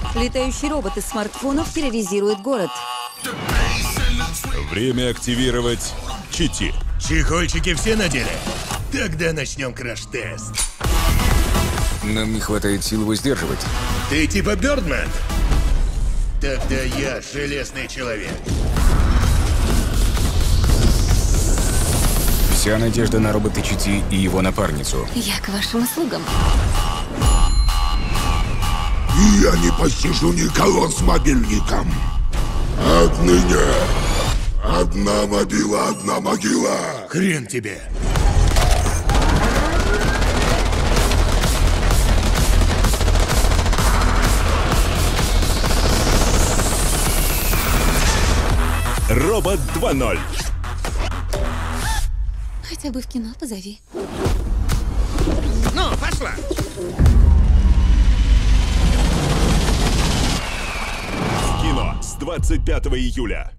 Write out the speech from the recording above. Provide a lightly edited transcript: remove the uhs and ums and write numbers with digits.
Летающий робот из смартфонов терроризирует город. Время активировать Чити. Чехольчики все надели? Тогда начнем краш-тест. Нам не хватает сил его сдерживать. Ты типа Бёрдмен? Тогда я железный человек. Вся надежда на робота Чити и его напарницу. Я к вашим услугам. Я не посижу никого с мобильником. Отныне одна мобила, одна могила. Хрен тебе. Робот 2.0. Хотя бы в кино позови. Ну, пошла. В кино с 25 июля.